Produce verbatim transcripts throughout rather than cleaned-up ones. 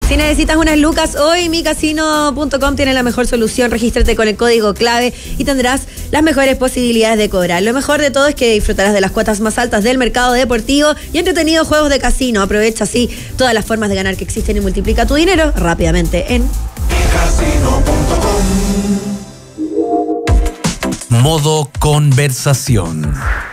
Si necesitas unas lucas hoy, mi casino punto com tiene la mejor solución. Regístrate con el código clave y tendrás las mejores posibilidades de cobrar. Lo mejor de todo es que disfrutarás de las cuotas más altas del mercado deportivo y entretenidos juegos de casino. Aprovecha así todas las formas de ganar que existen y multiplica tu dinero rápidamente en casino punto com. Modo conversación.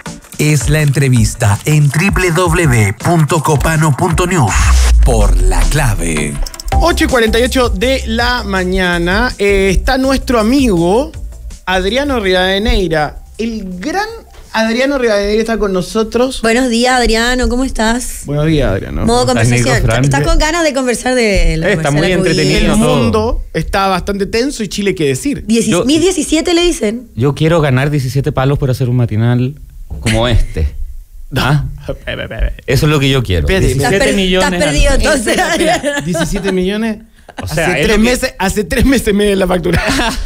Es la entrevista en doble u doble u doble u punto copano punto news por La Clave. ocho y cuarenta y ocho de la mañana. Eh, está nuestro amigo Adriano Rivadeneira. El gran Adriano Rivadeneira está con nosotros. Buenos días, Adriano, ¿cómo estás? Buenos días, Adriano. Modo conversación. ¿Estás con ganas de conversar de la Está muy entretenido. El mundo está bastante tenso y Chile, ¿qué decir? Dieci Yo- mis diecisiete le dicen. Yo quiero ganar diecisiete palos por hacer un matinal como este. ¿Ah? Eso es lo que yo quiero. Espérate, Estás, diecisiete per- millones. estás perdido entonces. Espera, espera, diecisiete millones. O sea, hace, es tres lo que- meses, hace tres meses me den la factura.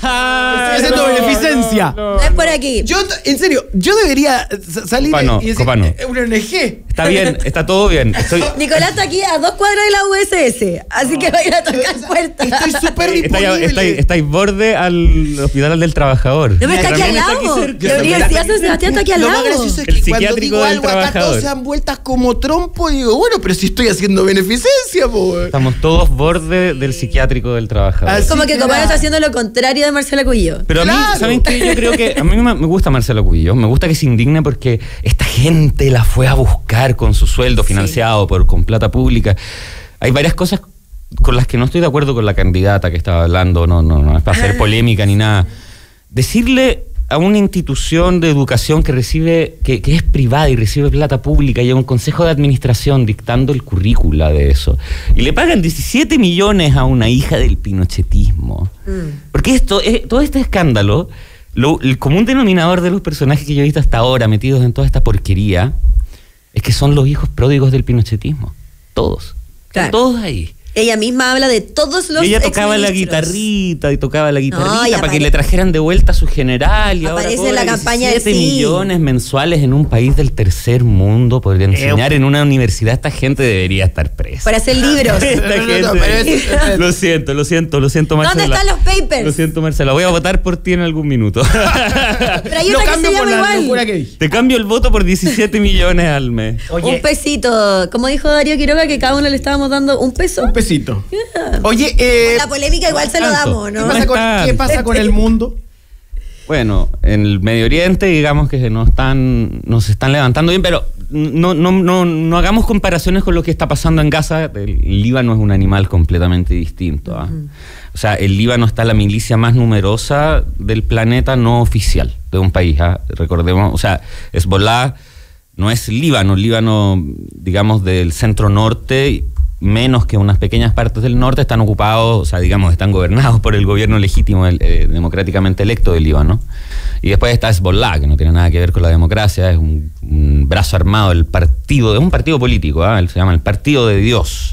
Estoy haciendo no, beneficencia. no, No es por aquí. Yo, en serio, yo debería s- salir Copano, y decir, Copano. eh, una O N G. Está bien, está todo bien. Estoy, Nicolás está aquí a dos cuadras de la U S S, así que va a ir a tocar puertas. Estoy súper está, disponible. está, está borde al Hospital del Trabajador. No, pero está aquí al También está aquí lado. cerca. La Universidad San Sebastián está aquí al Lo más lado. gracioso es El que cuando psiquiátrico digo del algo acá todos trabajador. se dan vueltas como trompo y digo, bueno, pero si estoy haciendo beneficencia, po. Estamos todos borde del psiquiátrico del trabajador. Así Como que que Copano nada. está haciendo lo contrario de Marcela Cuillo. Pero a mí, Claro. ¿saben qué? Yo creo que a mí me me gusta Marcelo Cubillo, me gusta que se indigne porque esta gente la fue a buscar con su sueldo financiado por, con plata pública. Hay varias cosas con las que no estoy de acuerdo con la candidata que estaba hablando, no, no, no es para hacer polémica ni nada. Decirle a una institución de educación que recibe, que, que es privada y recibe plata pública y a un consejo de administración dictando el currícula de eso, y le pagan diecisiete millones a una hija del pinochetismo. Porque esto, eh, todo este escándalo, lo, el común denominador de los personajes que yo he visto hasta ahora metidos en toda esta porquería, es que son los hijos pródigos del pinochetismo. Todos. Claro. Todos ahí. Ella misma habla de todos los Y ella tocaba la exministros. guitarrita y tocaba la guitarrita No, y para que apare- le trajeran de vuelta a su general. Y ahora Aparece en la cobra campaña de diecisiete sí. millones mensuales en un país del tercer mundo por enseñar en una universidad. Esta gente debería estar presa. Para hacer libros. Esta No, no, gente no, pero es- debería- Lo siento, lo siento, lo siento, Marcela. ¿Dónde están los papers? Lo siento, Marcela. Voy a votar por ti en algún minuto. Pero hay Lo otra que cambio se por llama la igual. locura que dije. Te cambio el voto por diecisiete millones al mes. Un pesito. Como dijo Darío Quiroga, que cada uno le estábamos dando un peso. Un pesito. Oye, eh, La polémica igual se lo tanto. damos, ¿qué ¿no? pasa, con, No qué están. pasa con el mundo? Bueno, en el Medio Oriente digamos que no están, nos están levantando bien, pero no, no, no, no hagamos comparaciones con lo que está pasando en Gaza. El Líbano es un animal completamente distinto. ¿ah? O sea, el Líbano está la milicia más numerosa del planeta no oficial de un país. ¿ah? Recordemos, o sea, Hezbollah no es Líbano, Líbano, digamos, del centro norte, menos que unas pequeñas partes del norte están ocupados, o sea, digamos, están gobernados por el gobierno legítimo, el, eh, democráticamente electo del Líbano. Y después está Hezbollah, que no tiene nada que ver con la democracia, es un, un brazo armado del partido, es un partido político, ¿eh? se llama el Partido de Dios.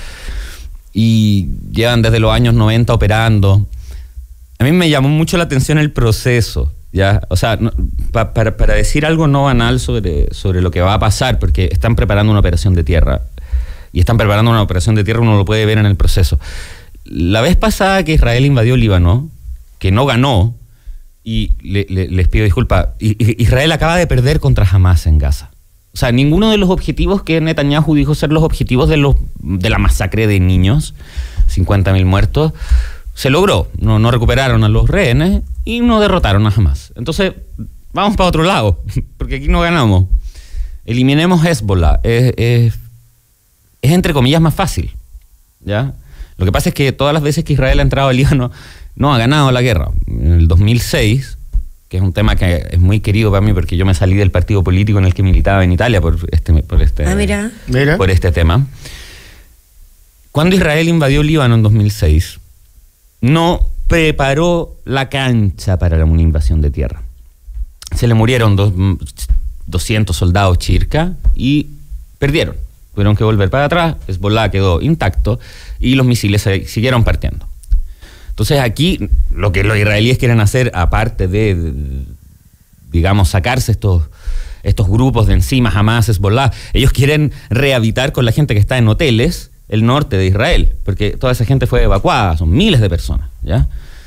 Y llevan desde los años noventa operando. A mí me llamó mucho la atención el proceso, ¿ya? O sea, no, pa, para, para decir algo no banal sobre, sobre lo que va a pasar, porque están preparando una operación de tierra. Y están preparando una operación de tierra, uno lo puede ver en el proceso. La vez pasada que Israel invadió Líbano, que no ganó, y le, le, les pido disculpas, Israel acaba de perder contra Hamas en Gaza. O sea, ninguno de los objetivos que Netanyahu dijo ser los objetivos de, los, de la masacre de niños, cincuenta mil muertos, se logró. No, no recuperaron a los rehenes y no derrotaron a Hamas. Entonces, vamos para otro lado, porque aquí no ganamos. Eliminemos Hezbollah. Es... es es entre comillas más fácil, ¿ya? Lo que pasa es que todas las veces que Israel ha entrado al Líbano no ha ganado la guerra. En el dos mil seis, que es un tema que es muy querido para mí porque yo me salí del partido político en el que militaba en Italia por este, por este, Ah, mira. Mira. por este tema. Cuando Israel invadió Líbano en dos mil seis, no preparó la cancha para una invasión de tierra. Se le murieron dos, doscientos soldados chirca y perdieron. Tuvieron que volver para atrás, Hezbollah quedó intacto y los misiles se siguieron partiendo. Entonces aquí lo que los israelíes quieren hacer, aparte de, de digamos, sacarse estos, estos grupos de encima, Hamas, Hezbollah, ellos quieren rehabitar con la gente que está en hoteles, el norte de Israel, porque toda esa gente fue evacuada, son miles de personas, ¿ya?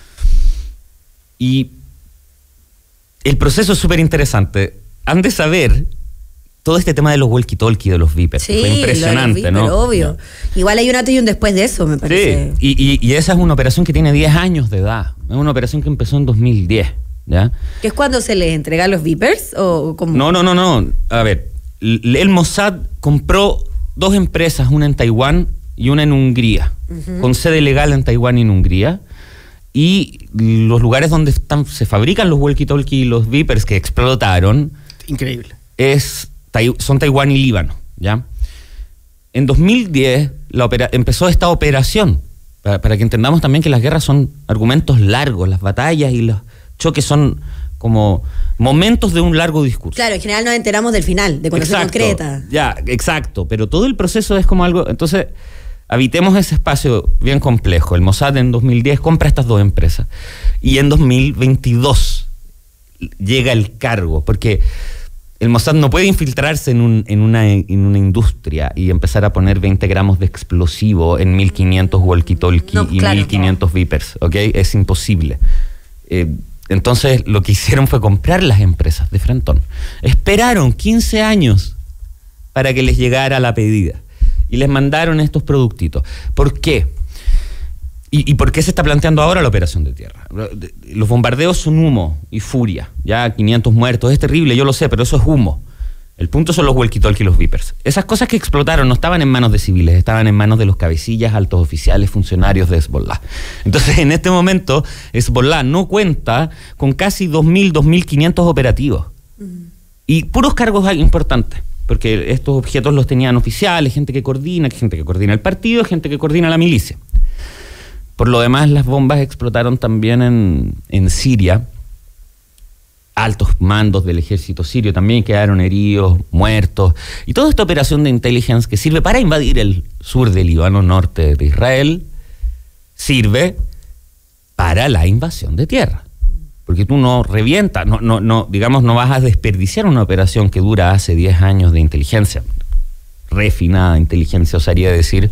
Y el proceso es súper interesante. Han de saber todo este tema de los walkie-talkie, de los Vipers. Sí, fue impresionante, lo de los Viper, ¿no? obvio. Igual hay un antes y un después de eso, me parece. Sí, y, y, y esa es una operación que tiene diez años de edad. Es una operación que empezó en dos mil diez, ¿ya? ¿Que es cuando se les entrega los Vipers? ¿O cómo? No, no, no, no. A ver, el Mossad compró dos empresas, una en Taiwán y una en Hungría, uh-huh. con sede legal en Taiwán y en Hungría. Y los lugares donde están, se fabrican los walkie-talkie y los Vipers que explotaron... Increíble. Es, son Taiwán y Líbano, ¿ya? En dos mil diez la opera, empezó esta operación, para, para que entendamos también que las guerras son argumentos largos, las batallas y los choques son como momentos de un largo discurso. Claro, en general nos enteramos del final, de cuando exacto, se concreta. Ya, exacto, pero todo el proceso es como algo... Entonces, habitemos ese espacio bien complejo. El Mossad en dos mil diez compra estas dos empresas y en dos mil veintidós llega el cargo, porque... El Mossad no puede infiltrarse en, un, en, una, en una industria y empezar a poner veinte gramos de explosivo en mil quinientos walkie-talkie no, y claro, mil quinientos no. Vipers, ¿ok? Es imposible. Eh, entonces, lo que hicieron fue comprar las empresas de Frentón. Esperaron quince años para que les llegara la pedida y les mandaron estos productitos. ¿Por qué? ¿Y, ¿Y por qué se está planteando ahora la operación de tierra? Los bombardeos son humo y furia. Ya quinientos muertos, es terrible, yo lo sé, pero eso es humo. El punto son los walkie-talkie y los Vipers. Esas cosas que explotaron no estaban en manos de civiles, estaban en manos de los cabecillas, altos oficiales, funcionarios de Hezbollah. Entonces, en este momento, Hezbollah no cuenta con casi dos mil, dos mil quinientos operativos. Mm. Y puros cargos importantes, porque estos objetos los tenían oficiales, gente que coordina, gente que coordina el partido, gente que coordina la milicia. Por lo demás, las bombas explotaron también en, en Siria. Altos mandos del ejército sirio también quedaron heridos, muertos. Y toda esta operación de intelligence que sirve para invadir el sur del Líbano, norte de Israel, sirve para la invasión de tierra. Porque tú no revientas, no, no, no, digamos, no vas a desperdiciar una operación que dura hace diez años de inteligencia. Refinada inteligencia, osaría decir,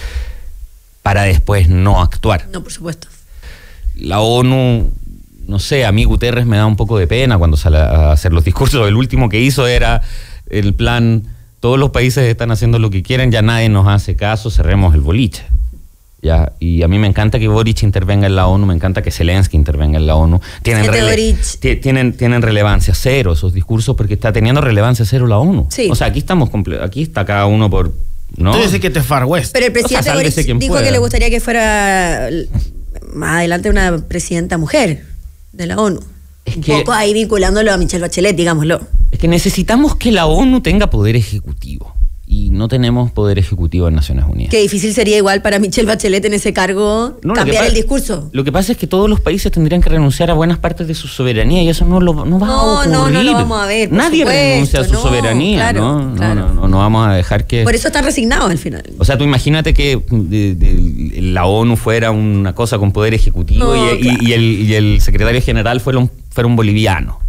para después no actuar. No, por supuesto. La ONU, no sé, a mí Guterres me da un poco de pena cuando sale a hacer los discursos. El último que hizo era el plan, todos los países están haciendo lo que quieren, ya nadie nos hace caso, cerremos el boliche. Ya, y a mí me encanta que Boric intervenga en la ONU, me encanta que Zelensky intervenga en la ONU. Tienen, rele tienen, tienen relevancia cero esos discursos porque está teniendo relevancia cero la ONU. Sí. O sea, aquí estamos, aquí está cada uno por... ¿no? Tú dices que te Far West. Pero el presidente, o sea, Boric dijo pueda. que le gustaría que fuera más adelante una presidenta mujer de la ONU. Es un que, poco ahí vinculándolo a Michelle Bachelet, digámoslo. Es que necesitamos que la ONU tenga poder ejecutivo. Y no tenemos poder ejecutivo en Naciones Unidas. Qué difícil sería igual para Michelle Bachelet en ese cargo no, cambiar el discurso. Lo que pasa es que todos los países tendrían que renunciar a buenas partes de su soberanía y eso no, lo, no va no, a ocurrir. No, no lo vamos a ver. Nadie supuesto, renuncia a su no, soberanía, claro, ¿no? Claro. No, no, no, no vamos a dejar que... Por eso están resignados al final. O sea, tú imagínate que de, de, la ONU fuera una cosa con poder ejecutivo no, y, claro. y, y, el, y el secretario general fuera un, fuera un boliviano.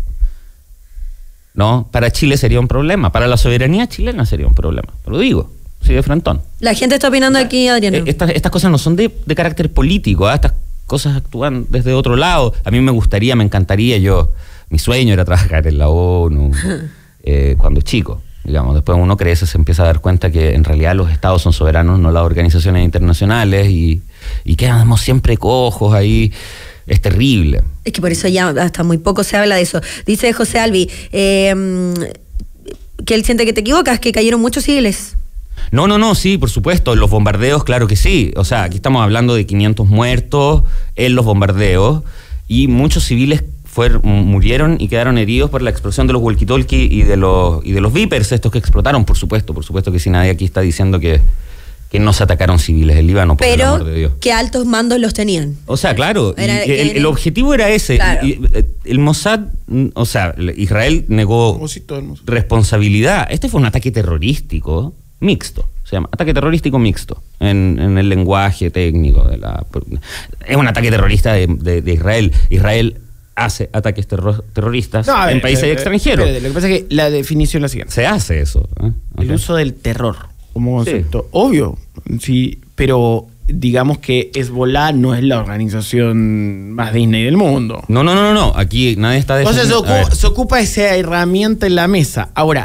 ¿No? Para Chile sería un problema. Para la soberanía chilena sería un problema. Te lo digo. Sí, de frentón. La gente está opinando aquí, Adriano. Estas, estas cosas no son de, de carácter político, ¿eh? Estas cosas actúan desde otro lado. A mí me gustaría, me encantaría, yo, mi sueño era trabajar en la ONU eh, cuando chico, digamos. Después uno crece, se empieza a dar cuenta que en realidad los estados son soberanos, no las organizaciones internacionales, y, y quedamos siempre cojos ahí. Es terrible. Es que por eso ya hasta muy poco se habla de eso. Dice José Albi eh, que él siente que te equivocas, que cayeron muchos civiles. No, no, no, sí, por supuesto, los bombardeos, claro que sí. O sea, aquí estamos hablando de quinientos muertos en los bombardeos y muchos civiles fueron, murieron y quedaron heridos por la explosión de los walkie-talkie y de los y de los Vipers, estos que explotaron, por supuesto, por supuesto que sí, nadie aquí está diciendo que, que no se atacaron civiles en Líbano, por el amor de Dios. Pero que altos mandos los tenían. O sea, claro, era, el, el, el objetivo era ese. Claro. Y, el Mossad, o sea, Israel negó responsabilidad. Este fue un ataque terrorístico mixto, se llama ataque terrorístico mixto en, en el lenguaje técnico de la, es un ataque terrorista de, de, de Israel. Israel hace ataques terror, terroristas no, ver, en países eh, extranjeros. Eh, lo que pasa es que la definición es la siguiente. Se hace eso, ¿eh? El okay. uso del terror como concepto. Sí. Obvio, sí, pero digamos que Hezbollah no es la organización más Disney del mundo. No, no, no, no, no. Aquí nadie está Entonces se, defendiendo- a ocu- ver. se ocupa esa herramienta en la mesa. Ahora,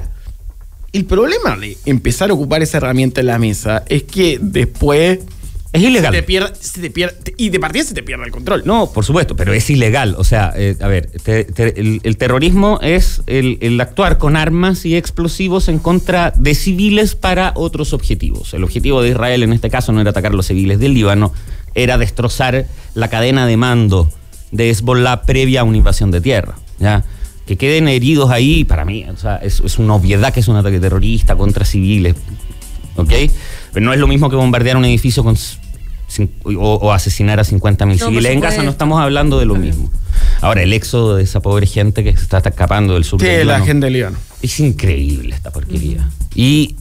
el problema de empezar a ocupar esa herramienta en la mesa es que después Es ilegal. se te pierde, se te pierde, y de partida se te pierde el control. No, por supuesto, pero es ilegal. O sea, eh, a ver, te- te- el, el terrorismo es el, el actuar con armas y explosivos en contra de civiles para otros objetivos. El objetivo de Israel en este caso no era atacar a los civiles del Líbano, era destrozar la cadena de mando de Hezbollah previa a una invasión de tierra. ¿Ya? Que queden heridos ahí, para mí, o sea, es, es una obviedad que es un ataque terrorista contra civiles. ¿Ok? Pero no es lo mismo que bombardear un edificio con, cin- o, o asesinar a cincuenta mil No, por civiles. En Gaza supuesto. no estamos hablando de lo mismo. Ahora, el éxodo de esa pobre gente que se está escapando del sur Sí, del la Líbano, gente del Líbano. es increíble esta porquería. Y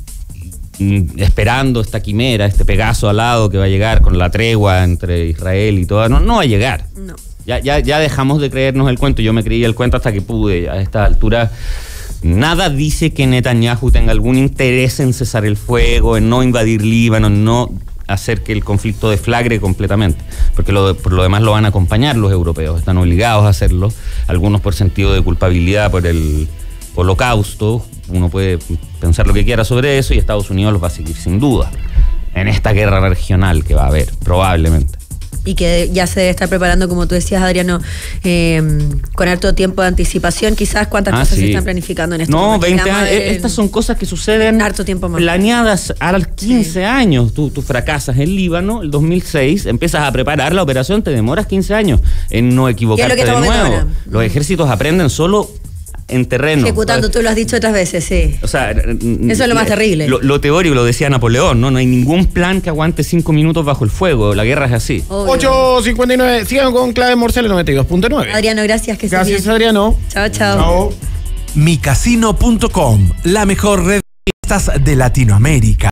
mm, esperando esta quimera, este Pegaso alado que va a llegar con la tregua entre Israel y toda, no, no va a llegar. No. Ya, ya, ya dejamos de creernos el cuento. Yo me creí el cuento hasta que pude. A esta altura, nada dice que Netanyahu tenga algún interés en cesar el fuego, en no invadir Líbano, en no hacer que el conflicto deflagre completamente. Porque lo, por lo demás lo van a acompañar los europeos. Están obligados a hacerlo. Algunos por sentido de culpabilidad por el holocausto. Uno puede pensar lo que quiera sobre eso y Estados Unidos los va a seguir sin duda en esta guerra regional que va a haber, probablemente. Y que ya se debe estar preparando, como tú decías, Adriano, eh, con harto tiempo de anticipación. Quizás cuántas Ah, cosas sí. se están planificando en este No, momento. veinte Vamos a años. ver Estas en- son cosas que suceden harto tiempo más. planeadas a los quince Sí. años. Tú, tú fracasas en Líbano, el dos mil seis, empiezas a preparar la operación, te demoras quince años en no equivocarte que de estamos viendo nuevo. ahora. Los ejércitos aprenden solo en terreno. Ejecutando, tú lo has dicho otras veces, sí. O sea, Eso es lo más terrible. Lo, lo teórico lo decía Napoleón, ¿no? No hay ningún plan que aguante cinco minutos bajo el fuego. La guerra es así. Obvio. ocho cincuenta y nueve. Sigan con Clave Morcel noventa y dos punto nueve. Adriano, gracias. Que estés Gracias, bien. Adriano. Chao, chao. Chao. mi casino punto com, la mejor red de fiestas de Latinoamérica.